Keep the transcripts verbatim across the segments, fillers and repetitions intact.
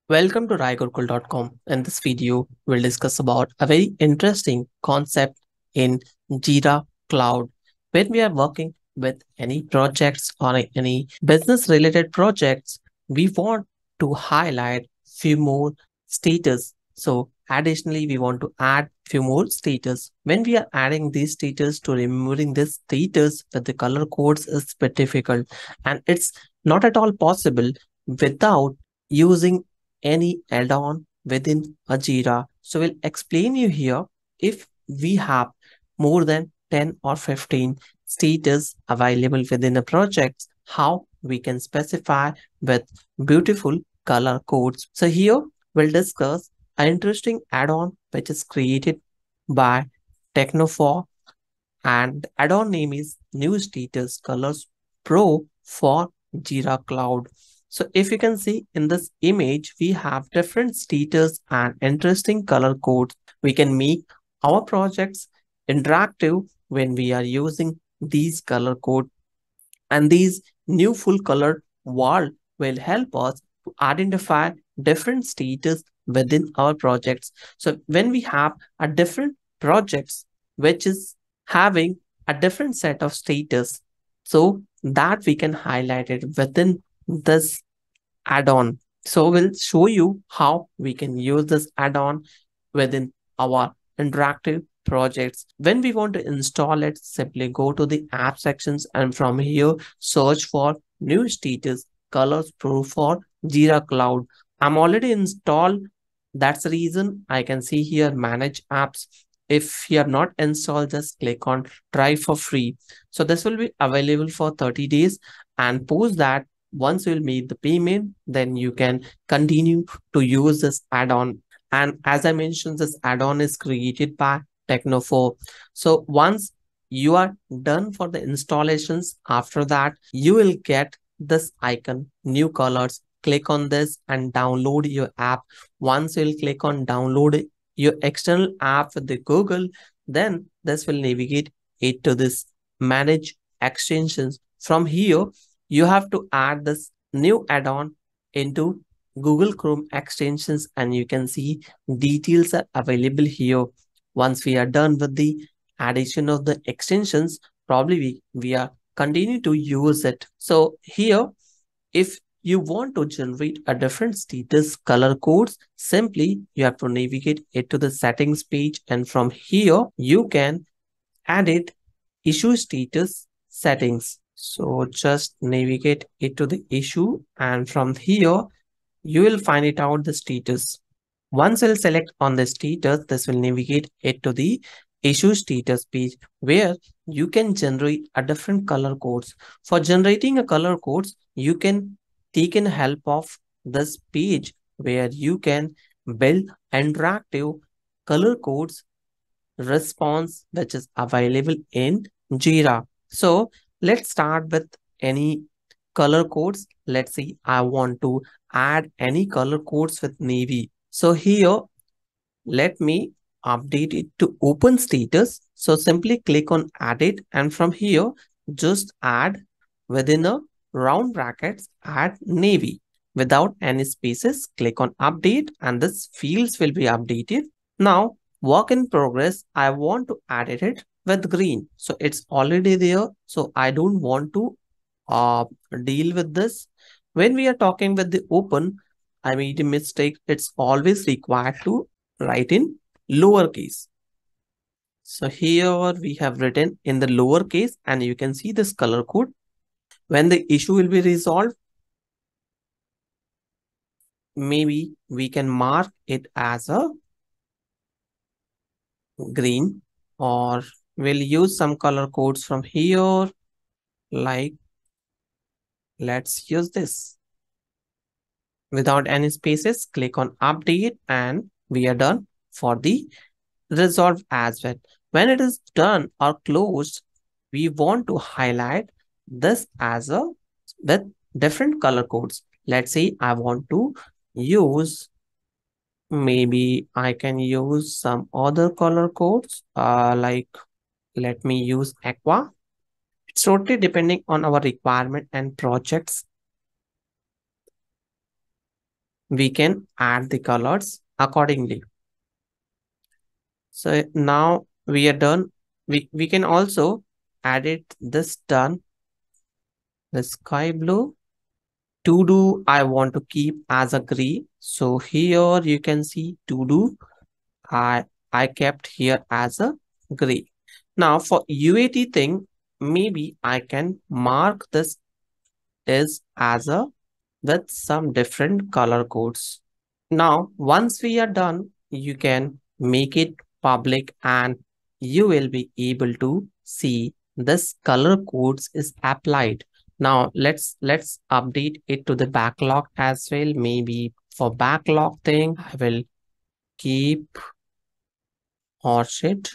Welcome to raigurkul dot com. In this video, we'll discuss about a very interesting concept in Jira Cloud. When we are working with any projects or any business related projects, we want to highlight few more status. So additionally, we want to add few more status. When we are adding these status to removing this status with the color codes is bit difficult, and it's not at all possible without using any add-on within a Jira. So we'll explain you here if we have more than ten or fifteen status available within a project, how we can specify with beautiful color codes. So here we'll discuss an interesting add-on which is created by Technofor, and the add-on name is New Status Colors Pro for Jira Cloud. So if you can see in this image, we have different status and interesting color codes. We can make our projects interactive when we are using these color code, and these new full color wall will help us to identify different status within our projects. So when we have a different projects which is having a different set of status, so that we can highlight it within this add-on. So we'll show you how we can use this add-on within our interactive projects. When we want to install it, simply go to the app sections and from here search for new status colors pro for Jira Cloud. I'm already installed. That's the reason I can see here manage apps. If you have not installed, just click on try for free. So this will be available for thirty days, and post that once you'll make the payment, then you can continue to use this add-on. And as I mentioned, this add-on is created by Technofor. So once you are done for the installations, after that, you will get this icon, new colors. Click on this and download your app. Once you'll click on download your external app with the Google, then this will navigate it to this manage extensions. From here, you have to add this new add-on into Google Chrome extensions, and you can see details are available here. Once we are done with the addition of the extensions, probably we, we are continue to use it. So here, if you want to generate a different status color codes, simply you have to navigate it to the settings page, and from here you can add it issue status settings. So just navigate it to the issue, and from here you will find it out the status. Once you'll select on the status, this will navigate it to the issue status page where you can generate a different color codes. For generating a color codes, you can take in help of this page where you can build interactive color codes response which is available in Jira. So let's start with any color codes. Let's see, I want to add any color codes with navy. So here, let me update it to open status. So simply click on add it, and from here, just add within a round brackets, add navy. Without any spaces, click on update and this fields will be updated. Now, work in progress, I want to edit it with green. So it's already there. So I don't want to uh, deal with this. When we are talking with the open, I made a mistake. It's always required to write in lowercase. So here we have written in the lowercase, and you can see this color code. When the issue will be resolved, maybe we can mark it as a green, or we'll use some color codes from here. Like, let's use this. Without any spaces, click on update and we are done for the resolve as well. When it is done or closed, we want to highlight this as a with different color codes. Let's say I want to use, maybe I can use some other color codes, uh, like let me use aqua. It's totally depending on our requirement and projects. we can add the colors accordingly. So now we are done. We, we can also add it this done, the sky blue. To do, I want to keep as a gray. So here you can see to do, I, I kept here as a gray. Now for U A T thing, maybe I can mark this is as a with some different color codes. Now, once we are done, you can make it public and you will be able to see this color codes is applied. Now let's let's update it to the backlog as well. Maybe for backlog thing, I will keep orchid.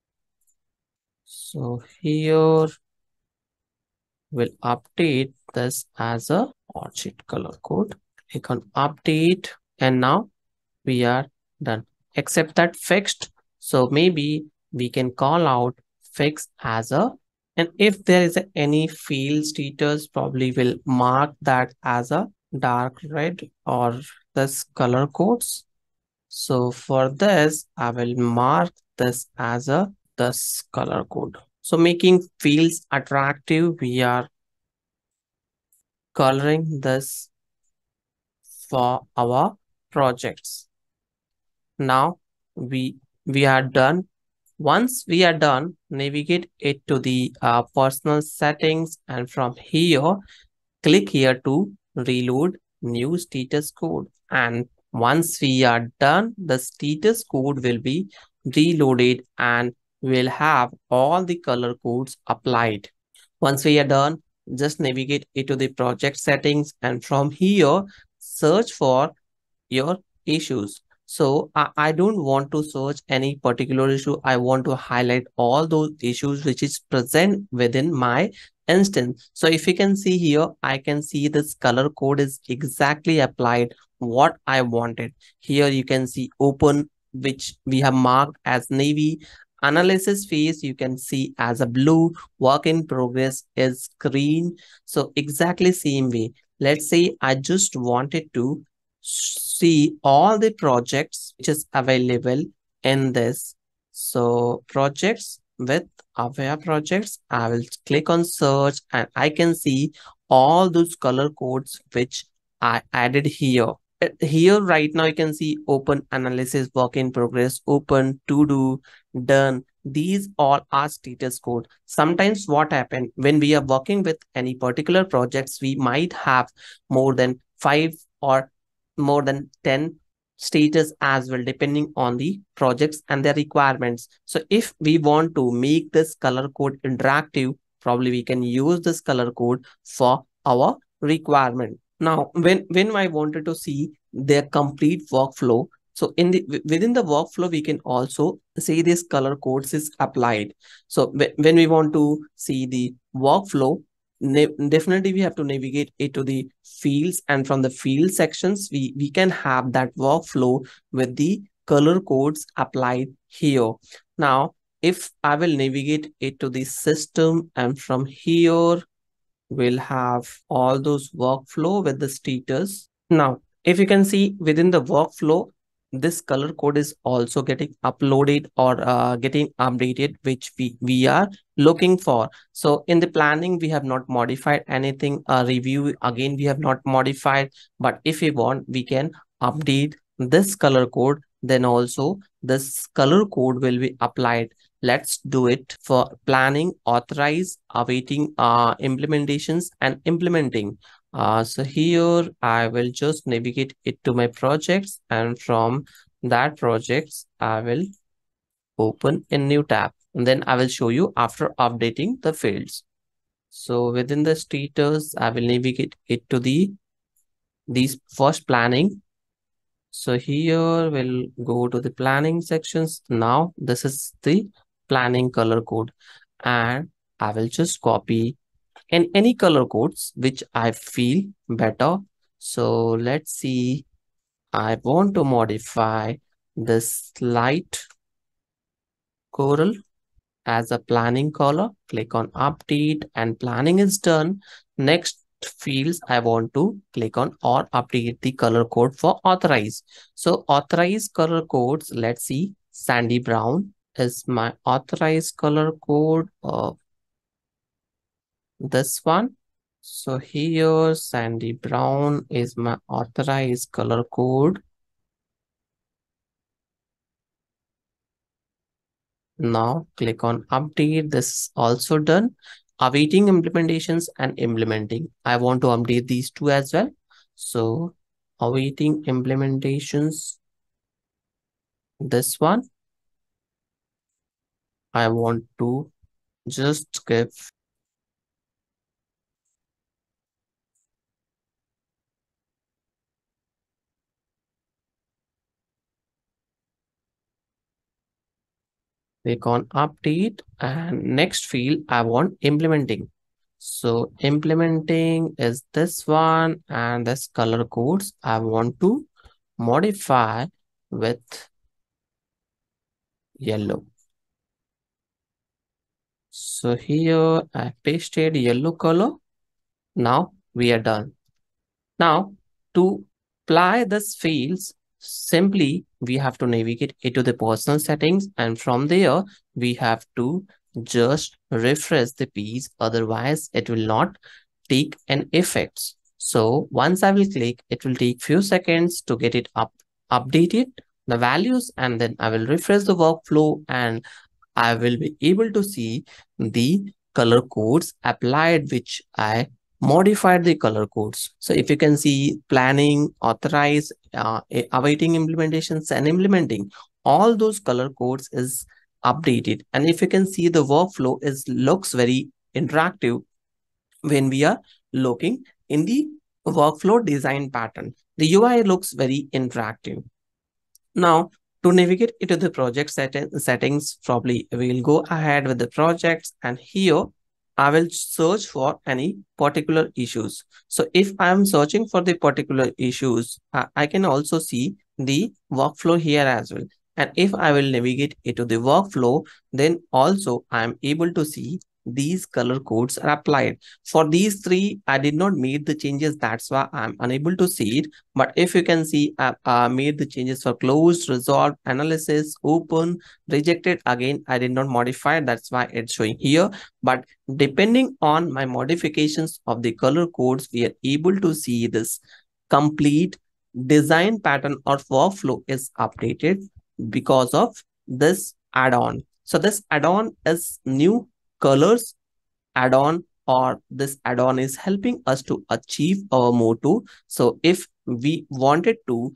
So here we'll update this as a orchid color code. Click on update and now we are done. Except that fixed. So maybe we can call out fixed as a, and if there is a, any field status, probably will mark that as a dark red or this color codes. So for this, I will mark this as a this color code. So making fields attractive, we are coloring this for our projects. Now we we are done. Once we are done, navigate it to the uh, personal settings, and from here, click here to reload new status code. And once we are done, the status code will be reloaded and we'll have all the color codes applied. Once we are done, just navigate it to the project settings, and from here, search for your issues. So I, I don't want to search any particular issue. I want to highlight all those issues which is present within my instance. So if you can see here, I can see this color code is exactly applied what I wanted. Here you can see open, which we have marked as navy. Analysis phase you can see as a blue. Work in progress is green. So exactly same way. Let's say I just wanted to see all the projects which is available in this. So projects with aware projects, I will click on search and I can see all those color codes which I added here. Uh, Here right now you can see open, analysis, work in progress, open, to do, done. These all are status code. Sometimes what happen when we are working with any particular projects, we might have more than five or more than ten status as well, depending on the projects and their requirements. So if we want to make this color code interactive, probably we can use this color code for our requirement. Now, when, when I wanted to see their complete workflow, so in the within the workflow, we can also see this color codes is applied. So when we want to see the workflow, definitely we have to navigate it to the fields, and from the field sections we we can have that workflow with the color codes applied here. Now if I will navigate it to the system, and from here we'll have all those workflow with the status. Now if you can see within the workflow, this color code is also getting uploaded or uh, getting updated, which we we are looking for. So in the planning, we have not modified anything. Uh, review again, we have not modified. But if we want, we can update this color code. Then also this color code will be applied. Let's do it for planning, authorize, awaiting uh, implementations and implementing. Uh, so here I will just navigate it to my projects, and from that projects, I will open a new tab, and then I will show you after updating the fields. So within the status, I will navigate it to the these first planning. So here we'll go to the planning sections. Now this is the planning color code, and I will just copy in any color codes which I feel better. So let's see, I want to modify this light coral as a planning color. Click on update and planning is done. Next, fields I want to click on or update the color code for authorize. So authorize color codes, let's see, sandy brown is my authorized color code of this one. So here sandy brown is my authorized color code. Now click on update. This is also done. Awaiting implementations and implementing. I want to update these two as well. So awaiting implementations, this one, I want to just give click on update, and next field I want implementing. So implementing is this one, and this color codes I want to modify with yellow. So here I pasted yellow color. Now we are done. Now to apply this fields, simply we have to navigate into the personal settings, and from there we have to just refresh the piece. Otherwise it will not take an effects. So once I will click, it will take few seconds to get it up updated the values, and then I will refresh the workflow and I will be able to see the color codes applied, which I modified the color codes. So if you can see planning, authorize, uh, awaiting implementations and implementing, all those color codes is updated. And if you can see, the workflow is looks very interactive when we are looking in the workflow design pattern. The U I looks very interactive. Now, to navigate into the project set settings, probably we'll go ahead with the projects, and here I will search for any particular issues. So if I am searching for the particular issues, I, I can also see the workflow here as well. And if I will navigate into the workflow, then also I am able to see these color codes are applied. For these three, I did not make the changes. That's why I'm unable to see it. But if you can see, I uh, made the changes for closed, resolved, analysis, open, rejected. Again, I did not modify. That's why it's showing here. But depending on my modifications of the color codes, we are able to see this complete design pattern or workflow is updated because of this add-on. So this add-on is new colors add-on, or this add-on is helping us to achieve our motto. So if we wanted to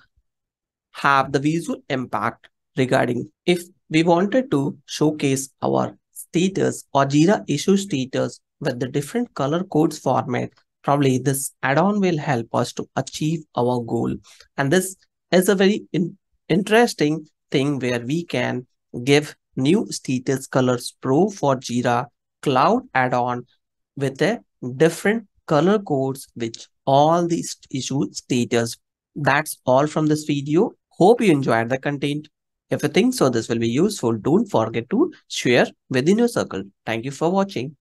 have the visual impact regarding, if we wanted to showcase our status or Jira issue status with the different color codes format, probably this add-on will help us to achieve our goal. And this is a very in interesting thing where we can give new status colors pro for Jira Cloud add-on with a different color codes which all these issue status. That's all from this video. Hope you enjoyed the content. If you think so this will be useful, don't forget to share within your circle. Thank you for watching.